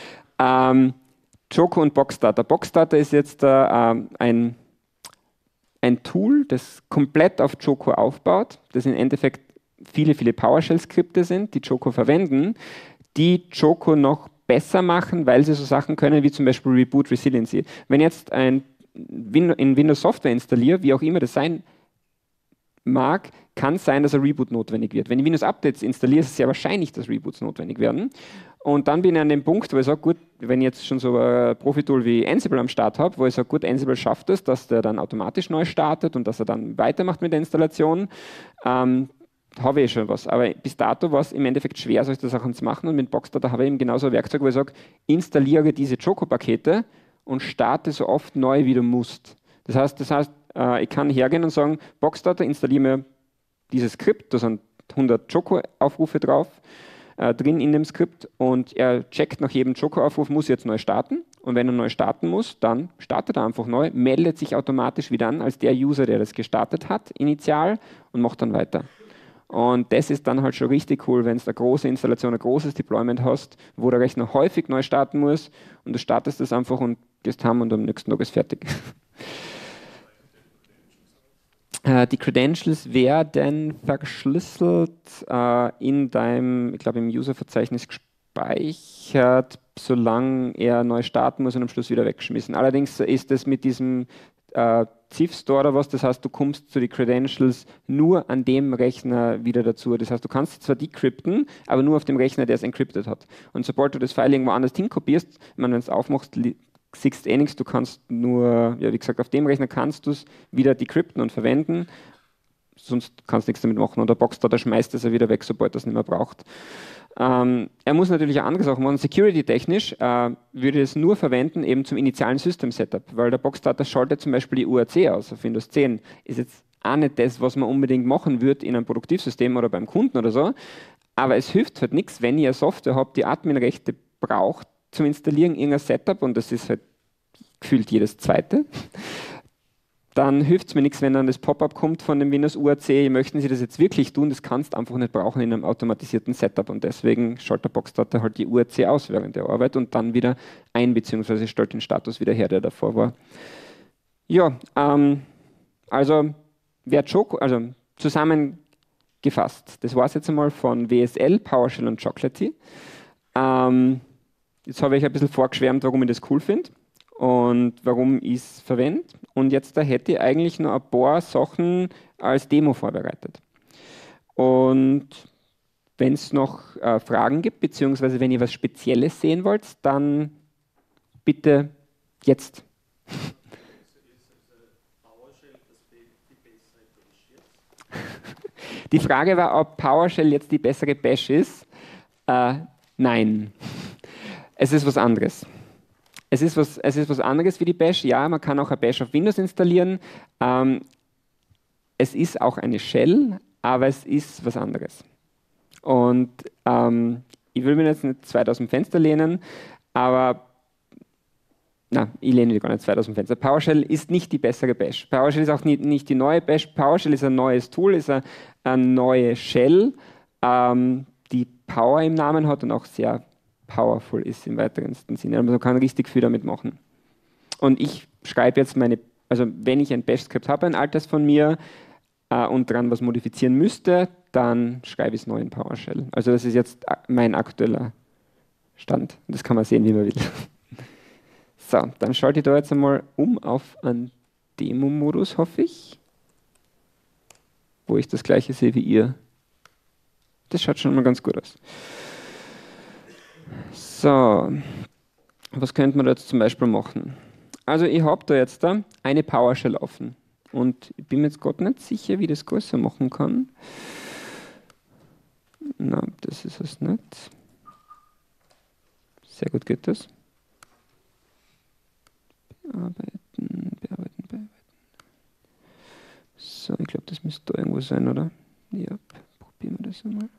Choco und Boxdata. Boxdata ist jetzt ein Tool, das komplett auf Choco aufbaut, das im Endeffekt viele PowerShell-Skripte sind, die Choco verwenden, die Choco noch besser machen, weil sie so Sachen können wie zum Beispiel Reboot Resiliency. Wenn jetzt in Windows Software installiere, wie auch immer das sein mag, kann es sein, dass ein Reboot notwendig wird. Wenn ich Windows Updates installiere, ist es sehr wahrscheinlich, dass Reboots notwendig werden. Und dann bin ich an dem Punkt, wo ich sage, gut, wenn ich jetzt schon so ein Profi-Tool wie Ansible am Start habe, wo ich sage, gut, Ansible schafft es, dass der dann automatisch neu startet und dass er dann weitermacht mit der Installation, habe ich schon was. Aber bis dato war es im Endeffekt schwer, solche Sachen zu machen. Und mit Boxdata habe ich eben genauso ein Werkzeug, wo ich sage, installiere diese Choco-Pakete und starte so oft neu, wie du musst. Das heißt, ich kann hergehen und sagen, Boxdata, installiere mir dieses Skript, da sind 100 Choco-Aufrufe drauf, drin in dem Skript und er checkt nach jedem Choco-Aufruf, muss jetzt neu starten und wenn er neu starten muss, dann startet er einfach neu, meldet sich automatisch wieder an als der User, der das gestartet hat, initial und macht dann weiter. Und das ist dann halt schon richtig cool, wenn du eine große Installation, ein großes Deployment hast, wo der Rechner häufig neu starten muss und du startest das einfach und gehst heim und am nächsten Tag ist fertig. Die Credentials werden verschlüsselt in deinem, ich glaube, im User-Verzeichnis gespeichert, solange er neu starten muss und am Schluss wieder weggeschmissen. Allerdings ist es mit diesem CIF-Store oder was, das heißt, du kommst zu den Credentials nur an dem Rechner wieder dazu. Das heißt, du kannst zwar decrypten, aber nur auf dem Rechner, der es encrypted hat. Und sobald du das File irgendwo anders hinkopierst, ich meine, wenn du es aufmachst, siehst eh nichts, du kannst nur, ja, wie gesagt, auf dem Rechner kannst du es wieder decrypten und verwenden, sonst kannst du nichts damit machen. Und der Boxstarter schmeißt es ja wieder weg, sobald er es nicht mehr braucht. Er muss natürlich auch andere Sachen machen. Security-technisch würde ich es nur verwenden eben zum initialen System-Setup, weil der Boxstarter schaltet zum Beispiel die UAC aus auf Windows 10. Ist jetzt auch nicht das, was man unbedingt machen würde in einem Produktivsystem oder beim Kunden oder so, aber es hilft halt nichts, wenn ihr Software habt, die Adminrechte braucht zum Installieren irgendein Setup, und das ist halt gefühlt jedes zweite, dann hilft es mir nichts, wenn dann das Pop-up kommt von dem Windows UAC, möchten Sie das jetzt wirklich tun, das kannst du einfach nicht brauchen in einem automatisierten Setup, und deswegen schaltet der Boxstarter halt die UAC aus während der Arbeit und dann wieder ein, beziehungsweise stellt den Status wieder her, der davor war. Ja, also zusammengefasst, das war es jetzt einmal von WSL, PowerShell und Chocolatey. Jetzt habe ich ein bisschen vorgeschwärmt, warum ich das cool finde und warum ich es verwende. Und jetzt da hätte ich eigentlich noch ein paar Sachen als Demo vorbereitet. Und wenn es noch Fragen gibt, beziehungsweise wenn ihr was Spezielles sehen wollt, dann bitte jetzt. Die Frage war, ob PowerShell jetzt die bessere Bash ist. Nein. Es ist was anderes. Es ist was anderes wie die Bash. Ja, man kann auch eine Bash auf Windows installieren. Es ist auch eine Shell, aber es ist was anderes. Und ich will mir jetzt nicht zu weit aus dem Fenster lehnen, aber ich lehne mich gar nicht zu weit aus dem Fenster. PowerShell ist nicht die bessere Bash. PowerShell ist auch nicht die neue Bash. PowerShell ist ein neues Tool, ist eine neue Shell, die Power im Namen hat und auch sehr powerful ist im weitesten Sinne. Also man kann richtig viel damit machen. Und ich schreibe jetzt also wenn ich ein Bash-Skript habe, ein altes von mir, und dran was modifizieren müsste, dann schreibe ich es neu in PowerShell. Also das ist jetzt mein aktueller Stand. Das kann man sehen, wie man will. So, dann schalte ich da jetzt einmal um auf einen Demo-Modus, hoffe ich, wo ich das gleiche sehe wie ihr. Das schaut schon mal ganz gut aus. So, was könnte man da jetzt zum Beispiel machen? Also ich habe da jetzt eine PowerShell offen und ich bin mir jetzt gerade nicht sicher, wie ich das größer machen kann. Na, das ist es nicht. Sehr gut geht das. Bearbeiten. So, ich glaube, das müsste da irgendwo sein, oder? Ja, probieren wir das einmal.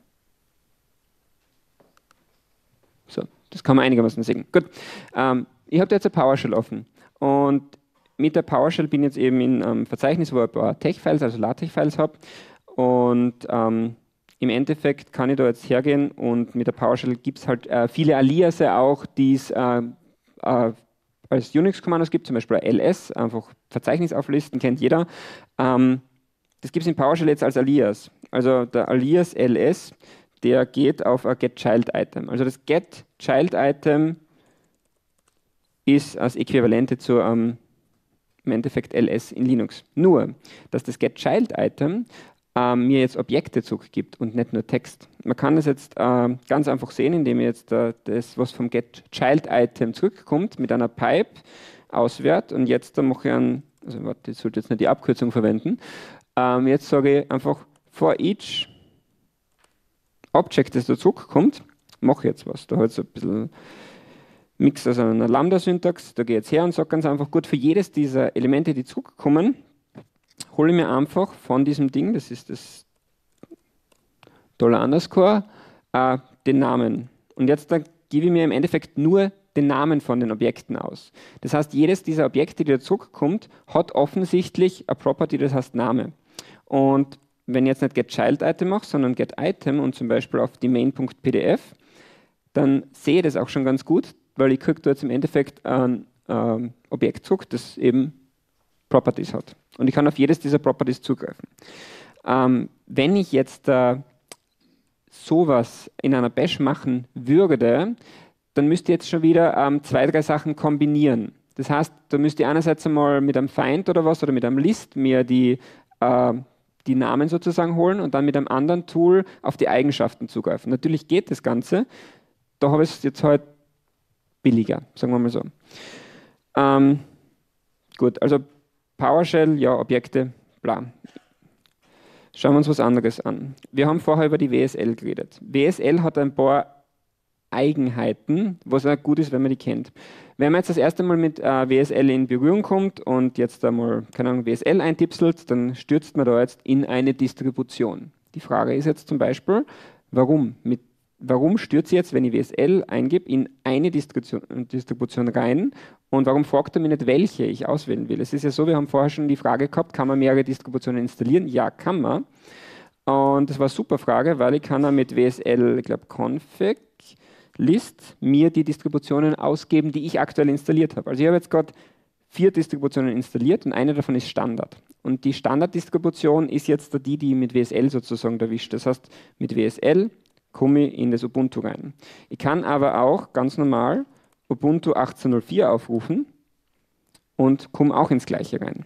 So, das kann man einigermaßen sehen. Gut, ich habe jetzt eine PowerShell offen und mit der PowerShell bin ich jetzt eben in einem Verzeichnis, wo ich ein paar Tex-Files, also LaTeX-Files habe, und im Endeffekt kann ich da jetzt hergehen und mit der PowerShell gibt es halt viele Aliase auch, die es als Unix-Kommandos gibt, zum Beispiel ls, einfach Verzeichnis auflisten, kennt jeder. Das gibt es in PowerShell jetzt als Alias. Also der Alias ls, der geht auf ein getChild-Item. Also das getChild-Item ist als Äquivalente zu im Endeffekt ls in Linux. Nur, dass das getChild-Item mir jetzt Objekte zurückgibt und nicht nur Text. Man kann das jetzt ganz einfach sehen, indem ich jetzt das, was vom getChild-Item zurückkommt, mit einer Pipe auswerte, und jetzt mache ich also warte, ich sollte jetzt nicht die Abkürzung verwenden, jetzt sage ich einfach for each Object, das da zurückkommt, mache ich jetzt was. Da hat es ein bisschen Mix aus einer Lambda-Syntax, da gehe ich jetzt her und sage ganz einfach, gut, für jedes dieser Elemente, die zurückkommen, hole ich mir einfach von diesem Ding, das ist das $_, den Namen. Und jetzt gebe ich mir im Endeffekt nur den Namen von den Objekten aus. Das heißt, jedes dieser Objekte, die da zurückkommt, hat offensichtlich eine Property, das heißt Name. Und wenn ich jetzt nicht getChild-Item mache, sondern getItem und zum Beispiel auf die main.pdf, dann sehe ich das auch schon ganz gut, weil ich kriege da jetzt im Endeffekt ein Objekt zurück, das eben Properties hat. Und ich kann auf jedes dieser Properties zugreifen. Wenn ich jetzt sowas in einer Bash machen würde, dann müsst ihr jetzt schon wieder 2, 3 Sachen kombinieren. Das heißt, da müsst ihr einerseits einmal mit einem Find oder was oder mit einem List mir die Namen sozusagen holen und dann mit einem anderen Tool auf die Eigenschaften zugreifen. Natürlich geht das Ganze, da habe ich es jetzt halt billiger, sagen wir mal so. Gut, also PowerShell, ja, Objekte, bla. Schauen wir uns was anderes an. Wir haben vorher über die WSL geredet. WSL hat ein paar Eigenheiten, was auch gut ist, wenn man die kennt. Wenn man jetzt das erste Mal mit WSL in Berührung kommt und jetzt einmal, keine Ahnung, WSL eintipselt, dann stürzt man da jetzt in eine Distribution. Die Frage ist jetzt zum Beispiel, warum stürze ich jetzt, wenn ich WSL eingebe, in eine Distribution rein und warum fragt er mich nicht, welche ich auswählen will? Es ist ja so, wir haben vorher schon die Frage gehabt, kann man mehrere Distributionen installieren? Ja, kann man. Und das war eine super Frage, weil ich kann dann mit WSL, ich glaube, config list mir die Distributionen ausgeben, die ich aktuell installiert habe. Also ich habe jetzt gerade 4 Distributionen installiert und eine davon ist Standard. Und die Standarddistribution ist jetzt die mit WSL sozusagen erwischt. Das heißt, mit WSL komme ich in das Ubuntu rein. Ich kann aber auch ganz normal Ubuntu 18.04 aufrufen und komme auch ins Gleiche rein.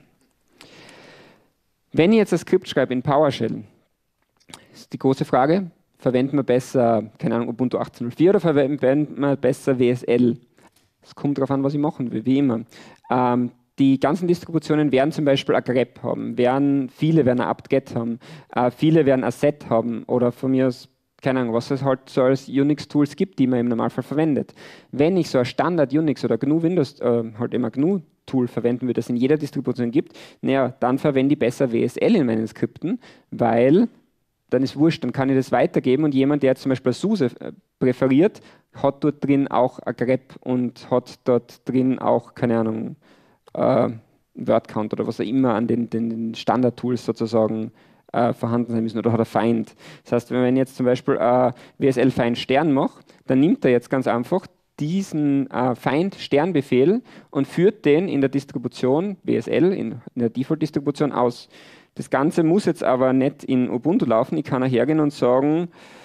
Wenn ich jetzt ein Skript schreibe in PowerShell, ist die große Frage, verwenden wir besser, keine Ahnung, Ubuntu 18.04 oder verwenden wir besser WSL? Es kommt darauf an, was ich machen will, wie immer. Die ganzen Distributionen werden zum Beispiel ein grep haben, viele werden ein apt-get haben, viele werden ein set haben oder von mir aus, keine Ahnung, was es halt so als Unix-Tools gibt, die man im Normalfall verwendet. Wenn ich so ein Standard-Unix oder GNU Windows, halt immer GNU-Tool verwenden würde, das es in jeder Distribution gibt, naja, dann verwende ich besser WSL in meinen Skripten, weil dann ist wurscht, dann kann ich das weitergeben und jemand, der jetzt zum Beispiel SUSE präferiert, hat dort drin auch ein grep und hat dort drin auch, keine Ahnung, Word-Count oder was auch immer an den Standard-Tools sozusagen vorhanden sein müssen oder hat er Find. Das heißt, wenn ich jetzt zum Beispiel WSL Find Stern mache, dann nimmt er jetzt ganz einfach diesen Find Stern-Befehl und führt den in der Distribution WSL, in der Default-Distribution aus. Das Ganze muss jetzt aber nicht in Ubuntu laufen. Ich kann auch hergehen und sagen,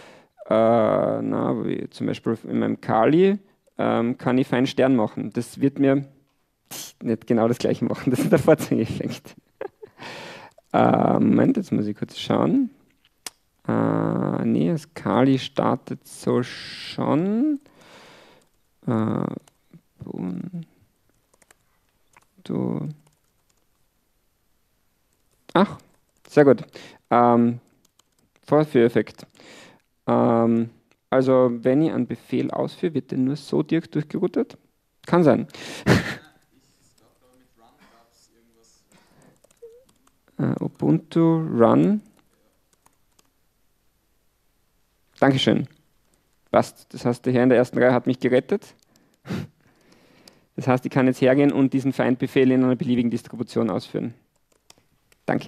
zum Beispiel in meinem Kali kann ich Find Stern machen. Das wird mir nicht genau das gleiche machen. Das ist der Vorzeigeffekt. Moment, jetzt muss ich kurz schauen. Nee, das Kali startet so schon. Ach, sehr gut. Vorführeffekt. Also, wenn ich einen Befehl ausführe, wird der nur so direkt durchgeroutet? Kann sein. Ubuntu Run. Dankeschön. Passt. Das heißt, der Herr in der ersten Reihe hat mich gerettet. Das heißt, ich kann jetzt hergehen und diesen Feindbefehl in einer beliebigen Distribution ausführen. Danke.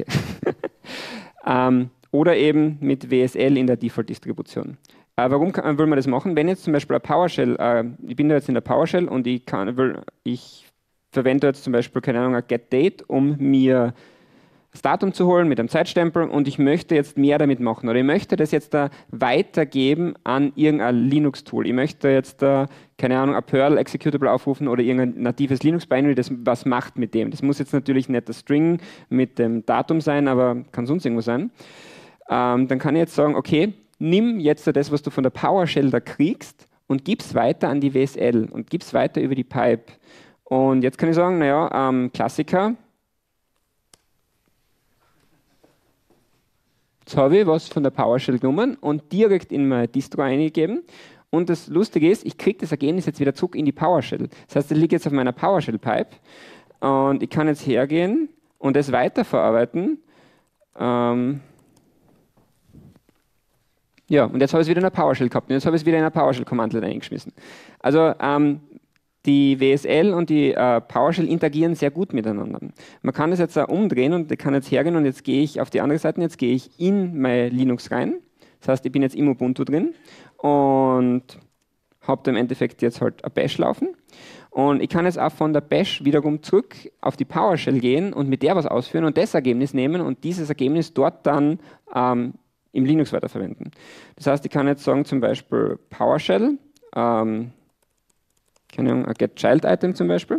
Oder eben mit WSL in der Default-Distribution. Warum will man das machen? Wenn jetzt zum Beispiel ein PowerShell, ich bin da jetzt in der PowerShell und ich verwende jetzt zum Beispiel, keine Ahnung, ein getDate, um mir das Datum zu holen mit einem Zeitstempel und ich möchte jetzt mehr damit machen oder ich möchte das jetzt da weitergeben an irgendein Linux-Tool. Ich möchte jetzt da, keine Ahnung, ein Perl-Executable aufrufen oder irgendein natives Linux-Binary, das was macht mit dem. Das muss jetzt natürlich nicht der String mit dem Datum sein, aber kann sonst irgendwo sein. Dann kann ich jetzt sagen, okay, nimm jetzt das, was du von der PowerShell da kriegst und gib's weiter an die WSL und gib's weiter über die Pipe. Und jetzt kann ich sagen, naja, Klassiker, jetzt habe ich was von der PowerShell genommen und direkt in meine Distro eingegeben. Und das Lustige ist, ich kriege das Ergebnis jetzt wieder zurück in die PowerShell. Das heißt, das liegt jetzt auf meiner PowerShell-Pipe. Und ich kann jetzt hergehen und das weiterverarbeiten. Ja, und jetzt habe ich es wieder in der PowerShell gehabt. Und jetzt habe ich es wieder in der PowerShell-Command-Line eingeschmissen. Also die WSL und die PowerShell interagieren sehr gut miteinander. Man kann das jetzt auch umdrehen und ich kann jetzt hergehen und jetzt gehe ich auf die andere Seite, jetzt gehe ich in mein Linux rein. Das heißt, ich bin jetzt im Ubuntu drin und habe da im Endeffekt jetzt halt ein Bash laufen. Und ich kann jetzt auch von der Bash wiederum zurück auf die PowerShell gehen und mit der was ausführen und das Ergebnis nehmen und dieses Ergebnis dort dann im Linux weiterverwenden. Das heißt, ich kann jetzt sagen zum Beispiel PowerShell, keine Ahnung, ein getChild-Item zum Beispiel.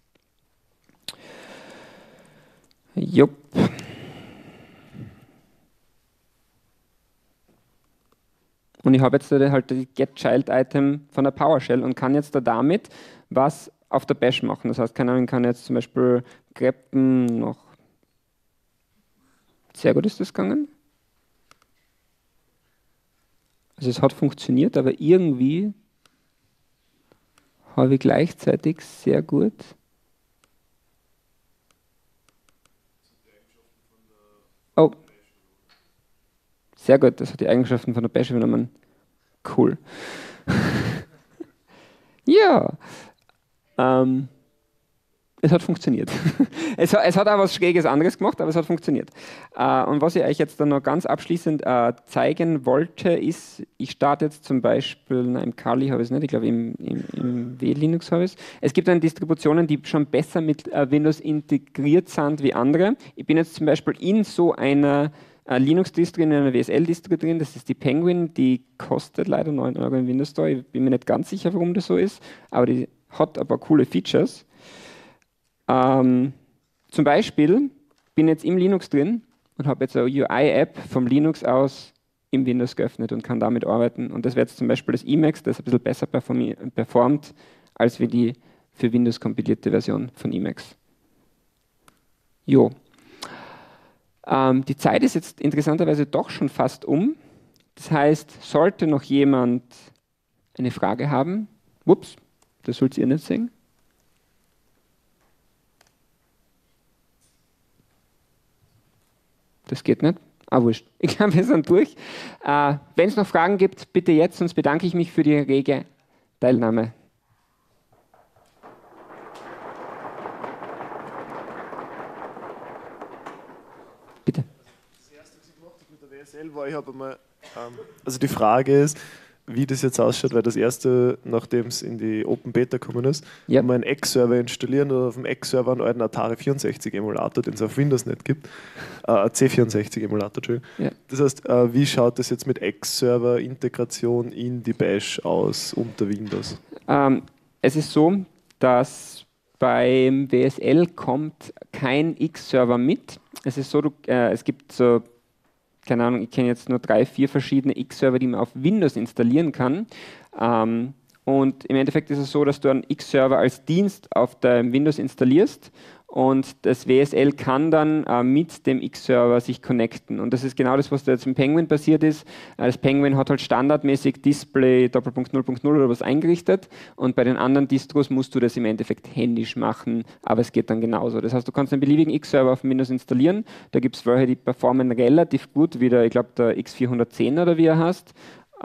Jupp. Und ich habe jetzt halt die getChild-Item von der PowerShell und kann jetzt da damit was auf der Bash machen. Das heißt, keine Ahnung, ich kann jetzt zum Beispiel greppen noch. Sehr gut ist das gegangen. Also es hat funktioniert, aber irgendwie habe ich gleichzeitig sehr gut. Oh, sehr gut, das hat die Eigenschaften von der Bash übernommen. Cool. Ja, es hat funktioniert. Es hat auch was Schräges anderes gemacht, aber es hat funktioniert. Und was ich euch jetzt dann noch ganz abschließend zeigen wollte, ist, ich starte jetzt zum Beispiel, nein, im Kali habe ich es nicht, ich glaube im W-Linux habe ich es. Es gibt dann Distributionen, die schon besser mit Windows integriert sind wie andere. Ich bin jetzt zum Beispiel in so einer Linux-Distro, in einer WSL-Distro drin, das ist die Penguin, die kostet leider 9 Euro im Windows Store. Ich bin mir nicht ganz sicher, warum das so ist, aber die hat ein paar coole Features. Zum Beispiel bin jetzt im Linux drin und habe jetzt eine UI-App vom Linux aus im Windows geöffnet und kann damit arbeiten. Und das wäre jetzt zum Beispiel das Emacs, das ein bisschen besser performt als wie die für Windows kompilierte Version von Emacs. Jo. Die Zeit ist jetzt interessanterweise doch schon fast um. Das heißt, sollte noch jemand eine Frage haben, ups, das sollt ihr nicht sehen. Das geht nicht. Wurscht. Ich glaube, wir sind durch. Wenn es noch Fragen gibt, bitte jetzt, sonst bedanke ich mich für die rege Teilnahme. Bitte. Das erste, was ich gemacht habe mit der WSL, war, ich habe einmal, also die Frage ist, wie das jetzt ausschaut, weil das erste, nachdem es in die Open Beta gekommen ist, Yep. mal einen X-Server installieren oder auf dem X-Server einen alten Atari 64 Emulator, den es auf Windows nicht gibt, C64 Emulator, Entschuldigung. Yep. Das heißt, wie schaut das jetzt mit X-Server-Integration in die Bash aus unter Windows? Es ist so, dass beim WSL kommt kein X-Server mit. Es ist so, es gibt so, keine Ahnung, ich kenne jetzt nur 3, 4 verschiedene X-Server, die man auf Windows installieren kann. Und im Endeffekt ist es so, dass du einen X-Server als Dienst auf deinem Windows installierst und das WSL kann dann mit dem X-Server sich connecten. Und das ist genau das, was da jetzt im Penguin passiert ist. Das Penguin hat halt standardmäßig Display Doppelpunkt 0.0 oder was eingerichtet und bei den anderen Distros musst du das im Endeffekt händisch machen, aber es geht dann genauso. Das heißt, du kannst einen beliebigen X-Server auf Windows installieren. Da gibt es welche, die performen relativ gut, wie der, ich glaube, der X410 oder wie er heißt.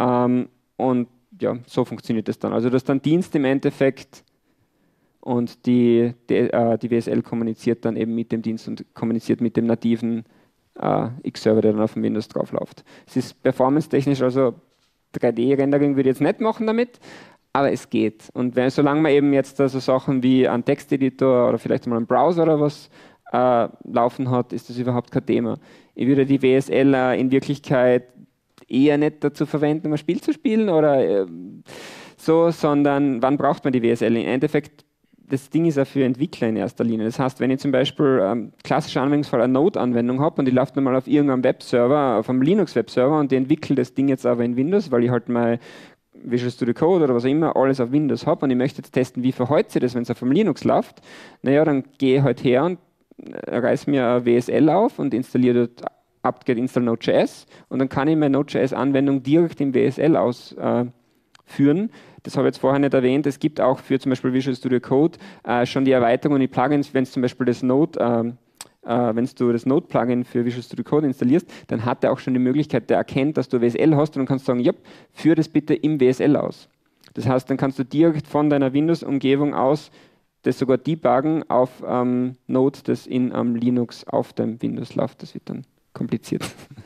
Und ja, so funktioniert das dann. Also das ist dann Dienst im Endeffekt und die WSL kommuniziert dann eben mit dem Dienst und kommuniziert mit dem nativen X-Server, der dann auf dem Windows drauf läuft. Es ist performance-technisch, also 3D-Rendering würde ich jetzt nicht machen damit, aber es geht. Und solange man eben jetzt so Sachen wie einen Texteditor oder vielleicht mal einen Browser oder was laufen hat, ist das überhaupt kein Thema. Ich würde die WSL in Wirklichkeit eher nicht dazu verwenden, um ein Spiel zu spielen oder so, sondern wann braucht man die WSL? Im Endeffekt, das Ding ist ja für Entwickler in erster Linie. Das heißt, wenn ich zum Beispiel klassischer Anwendungsfall eine Node-Anwendung habe und die läuft normal auf irgendeinem Webserver, auf einem Linux-Webserver und die entwickle das Ding jetzt aber in Windows, weil ich halt mal Visual Studio Code oder was auch immer alles auf Windows habe und ich möchte jetzt testen, wie verhält sich das, wenn es auf einem Linux läuft, naja, dann gehe ich halt her und reiße mir eine WSL auf und installiere dort apt-get install Node.js und dann kann ich meine Node.js-Anwendung direkt im WSL ausführen. Das habe ich jetzt vorher nicht erwähnt. Es gibt auch für zum Beispiel Visual Studio Code schon die Erweiterung und die Plugins, wenn es zum Beispiel das Node, wenn du das Node-Plugin für Visual Studio Code installierst, dann hat er auch schon die Möglichkeit, der erkennt, dass du WSL hast und dann kannst du sagen, ja, führe das bitte im WSL aus. Das heißt, dann kannst du direkt von deiner Windows-Umgebung aus das sogar debuggen auf Node, das in Linux auf deinem Windows läuft. Das wird dann kompliziert.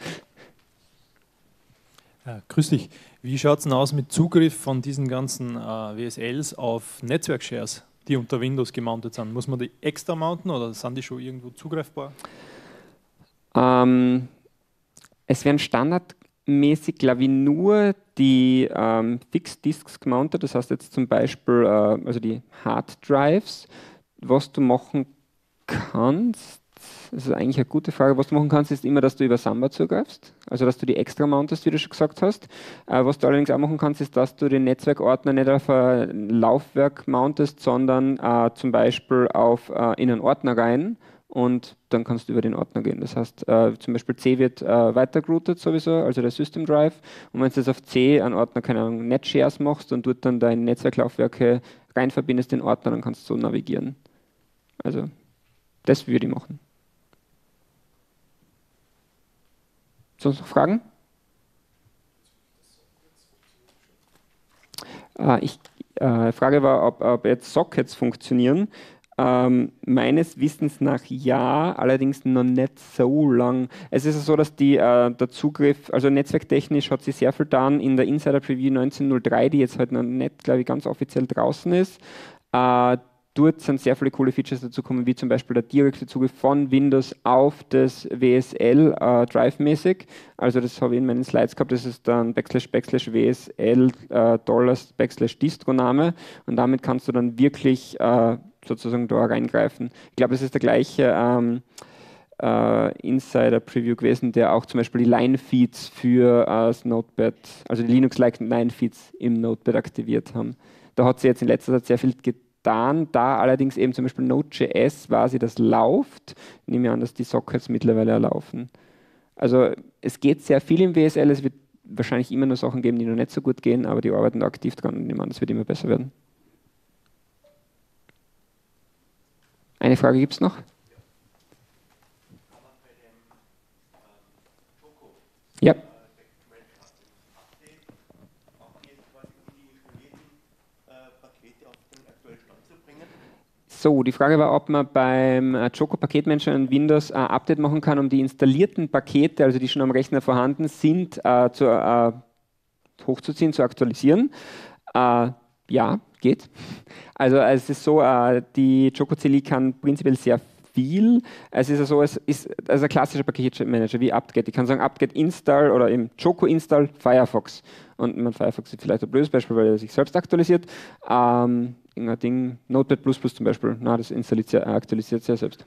Ja, grüß dich. Wie schaut es denn aus mit Zugriff von diesen ganzen WSLs auf Netzwerkshares? die unter Windows gemountet sind. Muss man die extra mounten oder sind die schon irgendwo zugreifbar? Es werden standardmäßig, glaube ich, nur die Fixed Disks gemountet. Das heißt jetzt zum Beispiel also die Hard Drives. Was du machen kannst, das ist eigentlich eine gute Frage. Was du machen kannst, ist immer, dass du über Samba zugreifst, also dass du die extra mountest, wie du schon gesagt hast. Was du allerdings auch machen kannst, ist, dass du den Netzwerkordner nicht auf ein Laufwerk mountest, sondern zum Beispiel in einen Ordner rein und dann kannst du über den Ordner gehen. Das heißt, zum Beispiel C wird weitergeroutet sowieso, also der System Drive. Und wenn du jetzt auf C einen Ordner, keine Ahnung, Net-Shares machst und dort dann deine Netzwerklaufwerke rein verbindest, den Ordner, dann kannst du so navigieren. Also das würde ich machen. Sonst noch Fragen? Frage war, ob jetzt Sockets funktionieren. Meines Wissens nach ja, allerdings noch nicht so lang. Es ist so, dass der Zugriff, also netzwerktechnisch hat sich sehr viel getan in der Insider Preview 19.03, die jetzt halt noch nicht, glaube ich, ganz offiziell draußen ist. Dort sind sehr viele coole Features dazu gekommen, wie zum Beispiel der direkte Zugriff von Windows auf das WSL Drive-mäßig. Also das habe ich in meinen Slides gehabt, das ist dann //WSL $/Distro-Name und damit kannst du dann wirklich sozusagen da reingreifen. Ich glaube, das ist der gleiche Insider-Preview gewesen, der auch zum Beispiel die Line-Feeds für das Notepad, also die Linux-like Line-Feeds im Notepad aktiviert haben. Da hat sie jetzt in letzter Zeit sehr viel getan. Da allerdings eben zum Beispiel Node.js quasi das läuft, nehme ich an, dass die Sockets mittlerweile laufen. Also es geht sehr viel im WSL, es wird wahrscheinlich immer noch Sachen geben, die noch nicht so gut gehen, aber die arbeiten da aktiv dran und ich nehme an, das wird immer besser werden. Eine Frage gibt es noch? Ja. So, die Frage war, ob man beim Choco Paketmanager in Windows ein Update machen kann, um die installierten Pakete, also die schon am Rechner vorhanden sind, hochzuziehen, zu aktualisieren. Ja, geht. Also es ist so, die Choco CLI kann prinzipiell sehr viel. Es ist so, es ist also ein klassischer Paketmanager wie apt-get. Ich kann sagen apt-get install oder im Choco install Firefox. Und mein Firefox ist vielleicht ein blödes Beispiel, weil er sich selbst aktualisiert. Ein Ding, Notepad++ zum Beispiel, na, das aktualisiert sich ja selbst.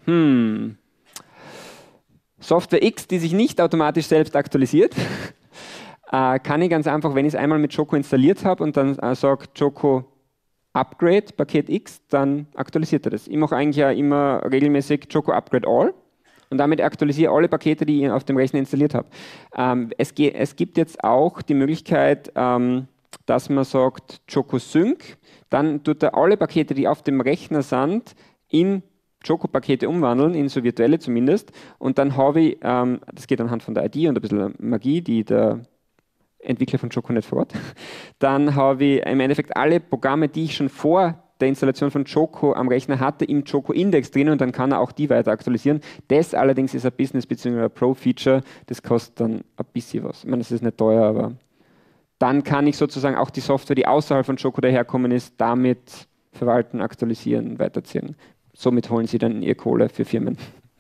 Software X, die sich nicht automatisch selbst aktualisiert, kann ich ganz einfach, wenn ich es einmal mit Choco installiert habe und dann sage Choco Upgrade Paket X, dann aktualisiert er das. Ich mache eigentlich ja immer regelmäßig Choco Upgrade All und damit aktualisiere ich alle Pakete, die ich auf dem Rechner installiert habe. Es gibt jetzt auch die Möglichkeit, dass man sagt Choco Sync, dann tut er alle Pakete, die auf dem Rechner sind, in Choco-Pakete umwandeln, in so virtuelle zumindest. Und dann habe ich, das geht anhand von der ID und ein bisschen Magie, die der Entwickler von Choco nicht verrät. Dann habe ich im Endeffekt alle Programme, die ich schon vor der Installation von Choco am Rechner hatte, im Choco-Index drin und dann kann er auch die weiter aktualisieren. Das allerdings ist ein Business- bzw. ein Pro-Feature, das kostet dann ein bisschen was. Ich meine, das ist nicht teuer, aber dann kann ich sozusagen auch die Software, die außerhalb von Choco daherkommen ist, damit verwalten, aktualisieren, weiterziehen. Somit holen sie dann ihr Kohle für Firmen.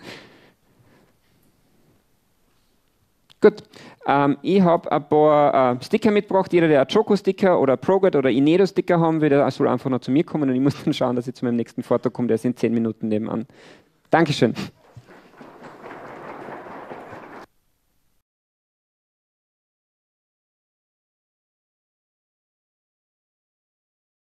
Gut, ich habe ein paar Sticker mitgebracht. Jeder, der einen Choco-Sticker oder ProGuide oder Inedo-Sticker haben will, der soll einfach noch zu mir kommen und ich muss dann schauen, dass ich zu meinem nächsten Vortrag komme. Der ist in 10 Minuten nebenan. Dankeschön.